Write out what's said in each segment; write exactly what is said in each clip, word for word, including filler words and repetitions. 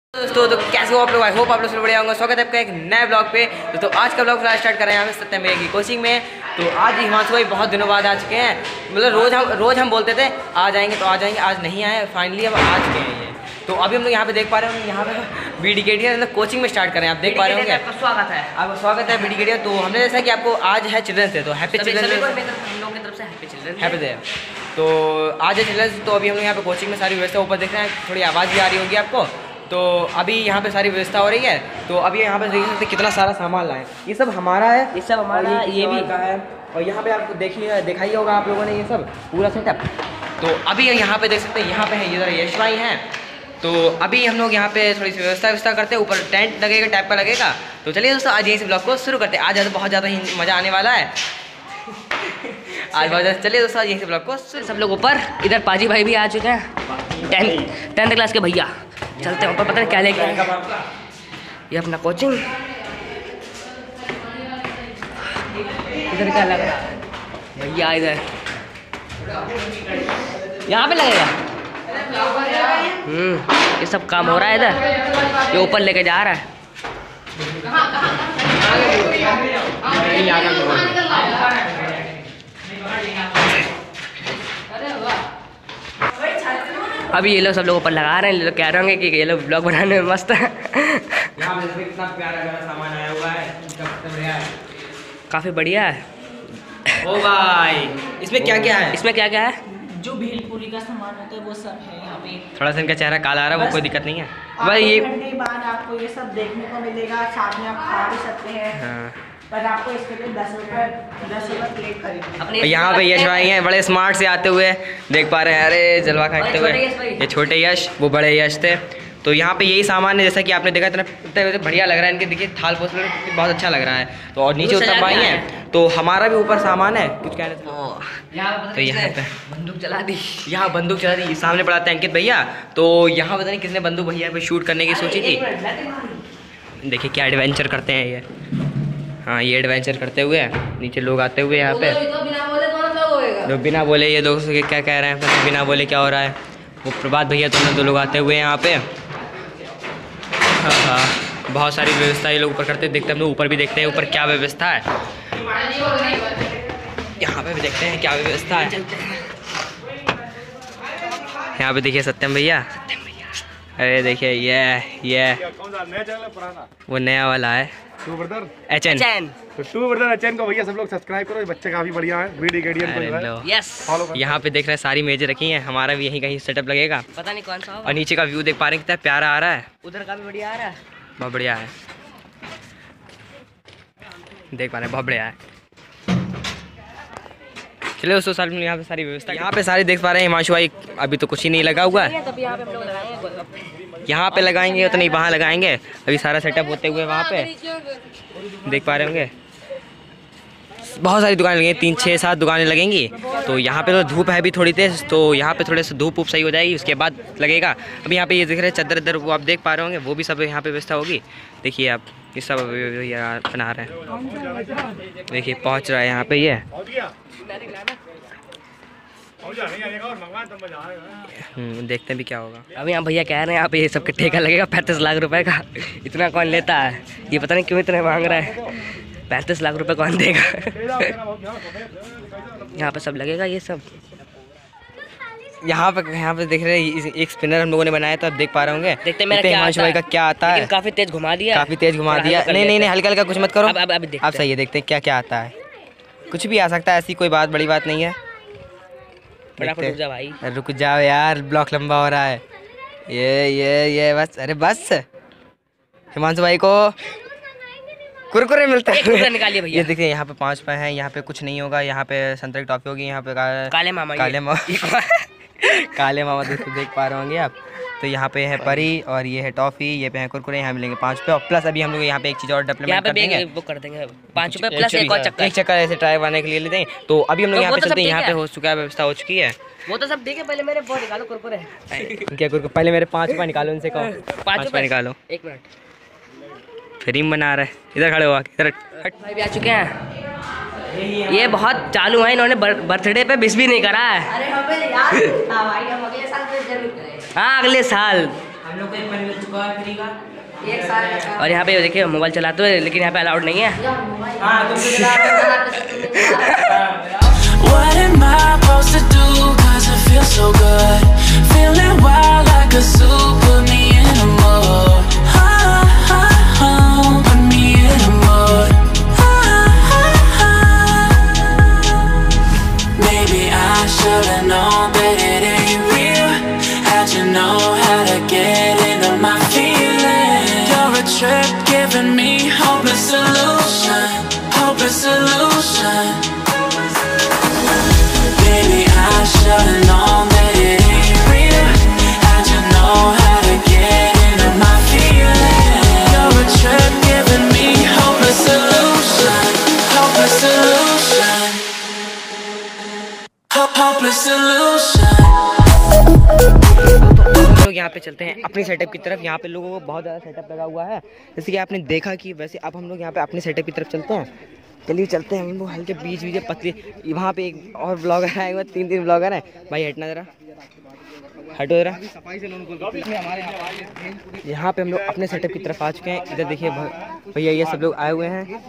दोस्तों तो कैसे हो आप लोग। आई होप आप लोग सब बढ़िया होंगे। स्वागत है आपका एक नए ब्लॉग पे। तो, तो आज का ब्लॉग स्टार्ट कर रहे हैं यहाँ पे सत्यम भैया की कोचिंग में। तो आज हिमांशु भाई बहुत दिनों बाद आ चुके हैं। मतलब रोज़ हम रोज़ हम बोलते थे आ जाएंगे तो आ जाएंगे, आज नहीं आए, फाइनली अब आ चुके हैं ये। तो अभी हम लोग यहाँ पे देख पा रहे होंगे, यहाँ पे बी डी के डी मतलब कोचिंग में स्टार्ट कर रहे हैं। आप देख पा रहे होंगे। आपका स्वागत है, आपका स्वागत है बी डी के डी। तो हमने जैसा कि आपको आज है चिल्ड्रंस डे, तो happy children's day, happy day. तो आज है चिल्ड्रंस, तो अभी हम लोग यहाँ पे कोचिंग में सारी व्यवस्था ऊपर देख रहे हैं। थोड़ी आवाज़ भी आ रही होगी आपको। तो अभी यहाँ पे सारी व्यवस्था हो रही है। तो अभी यहाँ पे देख सकते हैं कितना सारा सामान लाए। ये सब हमारा है, ये सब हमारा, ये, ये भी का है। और यहाँ पे आपको देखिए दिखाई होगा आप लोगों ने ये सब पूरा सेटअप। तो अभी यहाँ पे देख सकते हैं, यहाँ पे है इधर यश भाई हैं। तो अभी हम लोग यहाँ पे थोड़ी सी व्यवस्था व्यवस्था करते हैं। ऊपर टेंट लगेगा, टाइप का लगेगा। तो चलिए दोस्तों आज यहीं से ब्लॉग को शुरू करते हैं। आज बहुत ज़्यादा ही मज़ा आने वाला है आज बहुत ज़्यादा। चलिए दोस्तों आज यहीं से ब्लॉग को सब लोग ऊपर। इधर पाजी भाई भी आ चुके हैं, टेंथ टेंथ क्लास के भैया। चलते हैं ऊपर, पता नहीं क्या लेके आए। ये अपना कोचिंग इधर क्या लग रहा है भैया, इधर यहाँ पे लगेगा। हम्म ये सब काम हो रहा है इधर। ये ऊपर लेके जा रहा है। अभी ये लोग सब लोग ऊपर लगा रहे हैं। ये लोग कह रहे होंगे कि ये लोग ब्लॉग बनाने में मस्त है। यहाँ पे कितना प्यारा प्यारा सामान आया हुआ है, बढ़िया है, काफ़ी बढ़िया है। ओ भाई इसमें क्या क्या है? इसमें क्या क्या है? जो भेलपुरी का सामान होता है वो सब है यहाँ पे। थोड़ा सा इनका चेहरा काला आ रहा है, वो कोई दिक्कत नहीं है भाई। ये घंटे बाद आपको ये सब देखने को मिलेगा, साथ में आप खा भी सकते हैं। हाँ। पर आपको इसके लिए दस रुपये दस रुपये प्लेट खरीदना। यहाँ पे यश भाई हैं, बड़े स्मार्ट से आते हुए देख पा रहे हैं। अरे जलवा खाते हुए ये छोटे यश, वो बड़े यश थे। तो यहाँ पे यही सामान है, जैसा कि आपने देखा इतना इतना बढ़िया लग रहा है। इनके देखिए थाल पोसल बहुत अच्छा लग रहा है। तो और नीचे उतर भाई हैं, तो हमारा भी ऊपर सामान है। कुछ कह रहे थे तो यहाँ पे बंदूक चला दी। यहाँ बंदूक चला दी। सामने पढ़ाते हैं अंकित भैया। तो यहाँ पता नहीं किसने बंदूक भैया पे शूट करने की सोची थी। देखिए क्या एडवेंचर करते हैं ये। हाँ ये एडवेंचर करते हुए नीचे लोग आते हुए यहाँ पे। तो बिना बोले ये दोस्तों के क्या कह रहे हैं, बिना बोले क्या हो रहा है। वो प्रभात भैया तो दो लोग आते हुए यहाँ पे। हाँ हाँ बहुत सारी व्यवस्था ये लोग ऊपर करते देखते हैं। हम लोग ऊपर भी देखते हैं ऊपर क्या व्यवस्था है। यहाँ पे भी देखते हैं क्या व्यवस्था है। यहाँ पे देखिए सत्यम भैया। अरे देखिए ये ये वो नया वाला है एच एन। तो टू ब्रदर एच एन को भैया सब लोग सब्सक्राइब करो। ये बच्चे काफी बढ़िया हैं। वीडियो गेडियन यस यहाँ पे देख रहे हैं सारी मेजें रखी हैं। हमारा भी यहीं कहीं सेटअप लगेगा। पता नहीं कौन सा होगा। और नीचे का व्यू देख पा रहे हैं कितना प्यारा आ रहा है। उधर का भी बढ़िया आ रहा है, बहुत बढ़िया है। देख पा रहे हैं बहुत बढ़िया है। चलिए दोस्तों साल में यहाँ पे सारी व्यवस्था यहाँ पे सारी देख पा रहे हैं। हिमांशु भाई अभी तो कुछ ही नहीं लगा हुआ है। यहाँ पे लगाएंगे तो नहीं वहाँ लगाएंगे। अभी सारा सेटअप होते हुए वहाँ पे देख पा रहे होंगे बहुत सारी दुकानें लगेंगी। तीन छः सात दुकानें लगेंगी। तो यहाँ पे तो धूप है अभी थोड़ी तेज, तो यहाँ पे थोड़े से धूप वूप सही हो जाएगी, उसके बाद लगेगा। अभी यहाँ पे ये दिख रहे हैं चादर इधर, वो आप देख पा रहे होंगे। वो भी सब यहाँ पे व्यवस्था होगी। देखिए आप ये सब बना रहे हैं। देखिए पहुँच रहा है यहाँ पे ये। देखते हैं भी क्या होगा। अभी यहाँ भैया कह रहे हैं यहाँ पे ये सब ठेका लगेगा पैंतीस लाख रुपए का। इतना कौन लेता है, ये पता नहीं क्यों इतने मांग रहा है। पैंतीस लाख रुपए कौन देगा। यहाँ पे सब लगेगा ये सब। यहाँ पे यहाँ पे देख रहे हैं एक स्पिनर हम लोगों ने बनाया था। अब देख पा रहे होंगे। देखते हैं मेरा हिमांशु भाई का क्या आता है। काफी तेज घुमा दिया, काफी तेज घुमा दिया। नहीं नहीं नहीं हल्का हल्का कुछ मत करो। अब अब अब आप सही है। देखते हैं क्या क्या आता है। कुछ भी आ सकता है, ऐसी कोई बात बड़ी बात नहीं है। रुक जा भाई, रुक जाओ यार, ब्लॉक लंबा हो रहा है। ये ये ये बस, अरे बस हिमांशु भाई को कुरकुरे मिलते हैं। निकालिए भैया। ये देखिए यहाँ पे पाँच पे हैं। यहाँ पे कुछ नहीं होगा। यहाँ पे संतरे की टॉफी होगी। यहाँ पे का, काले मामा काले मामा काले मामा दोस्तों देख पा रहे होंगे आप। तो यहाँ पे है परी और ये है टॉफी, ये पे है कुरकुरे। यहाँ मिलेंगे पाँच पे। और प्लस अभी हम लोग यहाँ पे एक चीज़ और डेवलपमेंट कर देंगे। वो कर देंगे पाँच रुपये प्लस एक और चक्कर। एक चक्कर ऐसे ट्राई बनाने के लिए लेते हैं। तो अभी हम लोग यहाँ पे चलते हैं। यहाँ पे हो चुका है, व्यवस्था हो चुकी है। वो तो सब देखे। पहले मेरे बहुत निकालो कुरकुरे। क्या कुरकुरे? पहले मेरे पाँच रुपये निकालो, उनसे कहो पाँच रुपये निकालो। एक मिनट, फ्रीम बना रहा है। इधर खड़े हुआ, इधर भाई भी आ चुके हैं। ये बहुत चालू है, इन्होंने बर्थडे पे विश भी नहीं करा है। अरे हमें यार भाई, हम अगले साल जरूर करेंगे। हाँ अगले साल हम लोग को एक पेन मिल चुका है फ्री का। एक साल और यहाँ पे देखिए मोबाइल चलाते हुए, लेकिन यहाँ पे अलाउड नहीं है। हाँ तुम तो चला What am I supposed to do? Cause it feels so good. Feeling wild like a zoo. Put me in a mood. Ah, ah, ah. Put me in a mood. Ah, ah, ah. Maybe I should've known that it ain't real. How'd you know how to get into my feelings? You're a trip giving me hopeless solution. Hopeless solution. Baby, I should've known that it ain't real. How'd you know how to get into my feelings? You're a trip giving me hopeless solution. Hopeless solution. Ho- Hopeless solution. हम लोग यहाँ पे चलते हैं अपनी setup की तरफ। यहाँ पे लोगों को बहुत ज़्यादा सेटअप लगा हुआ है, जैसे कि आपने देखा कि वैसे अब हम लोग यहाँ पे अपनी सेटअप की तरफ चलते हैं। चलिए चलते हैं। हम लोग हल्के बीच बीच पतली। वहाँ पे एक और ब्लॉगर आए हुए, तीन तीन ब्लॉगर हैं। भाई हटना ज़रा, हटो ज़रा। यहाँ पे हम लोग अपने सेटअप की तरफ आ चुके हैं। इधर देखिए भैया ये सब लोग आए हुए हैं।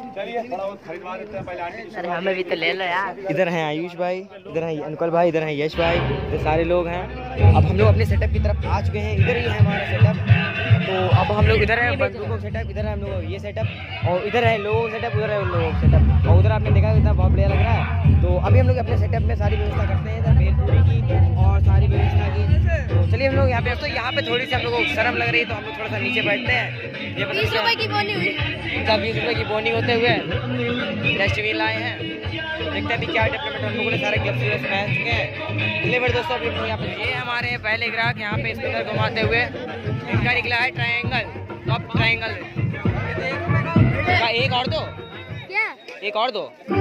अरे हमें भी तो ले लो यार। इधर हैं आयुष भाई, इधर हैं अंकल भाई, इधर हैं यश भाई, इधर सारे लोग हैं। अब हम लोग अपने सेटअप की तरफ आ चुके हैं। इधर ही है हमारा सेटअप। तो अब हम लोग इधर है बंदूकों का सेटअप, इधर है हम लोग ये सेटअप, और इधर है लोगों का सेटअप, उधर है उन लोगों का सेटअप, और उधर आपने देखा कितना बहुत बढ़िया लग रहा है। तो अभी हम लोग अपने सेटअप में सारी व्यवस्था करते हैं, इधर भेलपुरी की और सारी व्यवस्था की। तो चलिए हम लोग यहाँ पे, तो यहाँ पे थोड़ी सी हम लोग को शर्म लग रही है, तो हम लोग थोड़ा सा नीचे बैठते हैं। ये बीस रुपये की बोनी हुई, इनका बीस रुपये की बोनी होते हुए डस्टबिन लाए हैं। देखते हैं अभी क्या डेवलपमेंट। हम लोगों ने सारे ग्लव्स व्लव्स पहन चुके हैं। चलिए मेरे दोस्तों, अभी हम लोग यहाँ पे, ये हमारे पहले ग्राहक यहाँ पे इसको इधर घुमाते हुए, इनका निकला है ट्रायंगल, टॉप ट्रायंगल का। एक और दो, क्या एक और दो। तो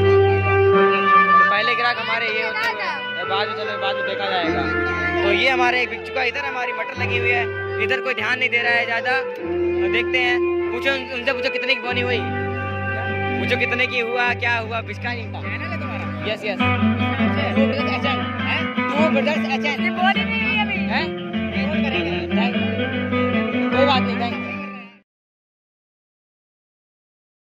पहले ग्राहक हमारे ये होते हैं, बाद में चलो बाद में देखा जाएगा। तो ये हमारे एक बिक चुका। इधर हमारी मटर लगी हुई है, इधर कोई ध्यान नहीं दे रहा है ज़्यादा। तो देखते हैं, पूछो उनसे, पूछो कितने की बोनी हुई, पूछो कितने की हुआ, क्या हुआ, बिस्का नहीं था। Yes yes, two brothers H N, two brothers H N.